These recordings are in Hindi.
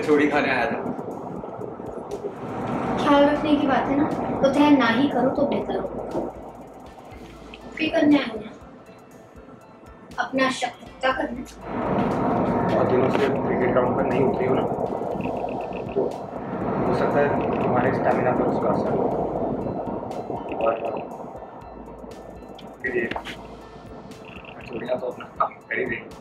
कचौड़ी खाने आया था। ख्याल रखने की बात है ना, तो तय ना ही करो तो बेहतर हो। फिक्र करने आए हैं, अपना शक पक्का करना। और दिनों से क्रिकेट ग्राउंड पर नहीं उतरी हो ना, तो हो सकता है तुम्हारे स्टैमिना पर उसका असर हो। और फिर ये कचौड़ियाँ तो अपना काम कर ही देंगे।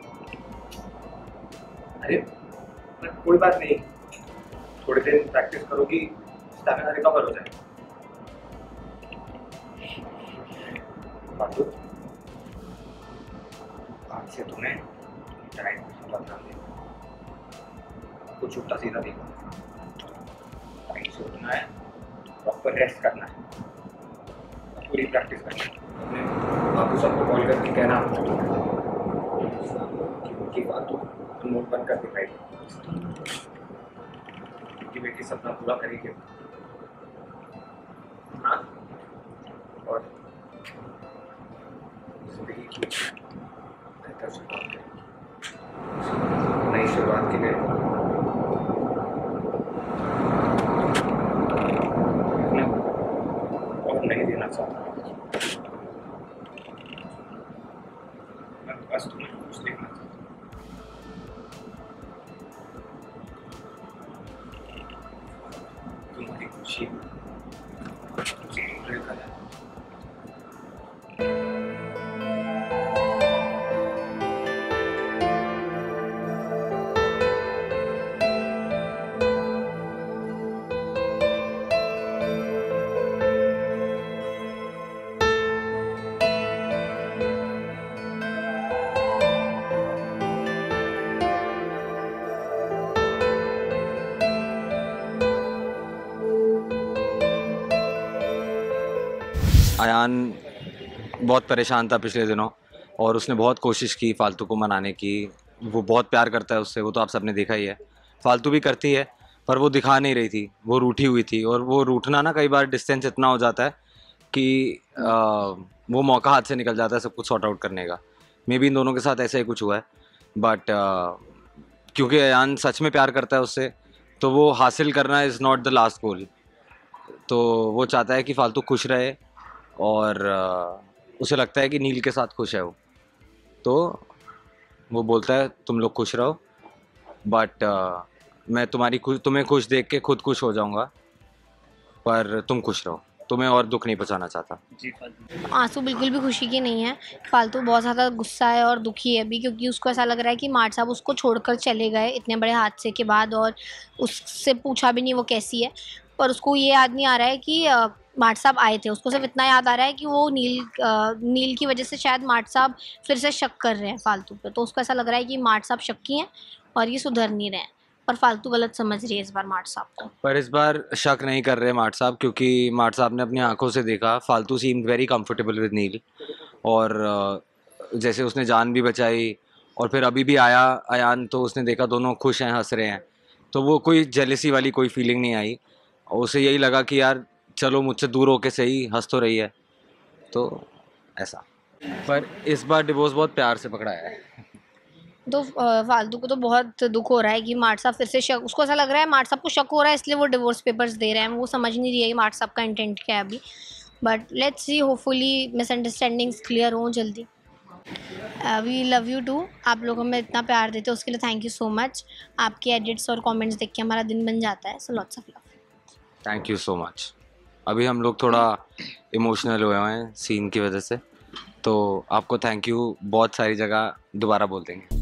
अरे कोई बात नहीं, थोड़ी देर प्रैक्टिस करोगी, स्टैमिना रिकवर हो जाएगा। फालतू आज से तुम्हें टाइम पूरा ध्यान देना, कुछ उल्टा सीधा नहीं करना, टाइम से उठना है, प्रॉपर रेस्ट करना है, पूरी प्रैक्टिस करनी है। बाकी सबको कॉल करके कहना कि फालतू नोट बंद कर दिखाई कि बेटी सपना पूरा करेगी। हाँ, और जिंदगी की बेहतर शुरुआत करेगी। नई शुरुआत के लिए और नहीं देना चाहता, मैं बस तुम्हें कुछ देखना चाहता हूँ। तुम्हारी खुशी मुझे इंजॉय करना है। अयान बहुत परेशान था पिछले दिनों और उसने बहुत कोशिश की फालतू को मनाने की। वो बहुत प्यार करता है उससे, वो तो आप सबने देखा ही है। फालतू भी करती है पर वो दिखा नहीं रही थी, वो रूठी हुई थी। और वो रूठना ना कई बार डिस्टेंस इतना हो जाता है कि वो मौका हाथ से निकल जाता है सब कुछ सॉर्ट आउट करने का। मे बी इन दोनों के साथ ऐसा ही कुछ हुआ है। बट क्योंकि अयान सच में प्यार करता है उससे, तो वो हासिल करना is not the last goal. तो वो चाहता है कि फालतू खुश रहे और उसे लगता है कि नील के साथ खुश है वो, तो वो बोलता है तुम लोग खुश रहो, बट मैं तुम्हें खुश देख के खुद खुश हो जाऊंगा, पर तुम खुश रहो, तुम्हें और दुख नहीं पहुंचाना चाहता। आंसू बिल्कुल भी खुशी के नहीं है। फालतू बहुत ज़्यादा गुस्सा है और दुखी है अभी, क्योंकि उसको ऐसा लग रहा है कि मार्ट साहब उसको छोड़कर चले गए इतने बड़े हादसे के बाद, और उससे पूछा भी नहीं वो कैसी है। पर उसको ये याद नहीं आ रहा है कि मार्ट साहब आए थे। उसको सिर्फ इतना याद आ रहा है कि वो नील की वजह से शायद मार्ट साहब फिर से शक कर रहे हैं फालतू पे। तो उसको ऐसा लग रहा है कि मार्ट साहब शक्की हैं और ये सुधर नहीं रहे हैं। पर फालतू गलत समझ रही है इस बार मार्ट साहब को। पर इस बार शक नहीं कर रहे मार्ट साहब, क्योंकि मार्ट साहब ने अपनी आंखों से देखा फालतू seemed very comfortable with Neel. और जैसे उसने जान भी बचाई और फिर अभी भी आया अयान, तो उसने देखा दोनों खुश हैं, हंस रहे हैं, तो वो कोई जेलसी वाली कोई फीलिंग नहीं आई। और उसे यही लगा कि यार चलो मुझसे दूर होके सही, हंस तो रही है, तो ऐसा। पर इस बार डिवोर्स बहुत प्यार से पकड़ाया है। तो फालतू को तो बहुत दुख हो रहा है कि मार्ट साहब फिर से शक, उसको ऐसा लग रहा है मार्ट साहब को शक हो रहा है इसलिए वो डिवोर्स पेपर्स दे रहे हैं। वो समझ नहीं रही है कि मार्ट साहब का इंटेंट क्या है अभी। But let's see, hopefully misunderstandings clear हों जल्दी। We love you too. आप लोग हमें इतना प्यार देते हो उसके लिए थैंक यू सो मच। आपके एडिट्स और कमेंट्स देख के हमारा दिन बन जाता है। So lots of love. Thank you so much. अभी हम लोग थोड़ा इमोशनल हुए हैं सीन की वजह से, तो आपको थैंक यू बहुत सारी जगह दोबारा बोल देंगे।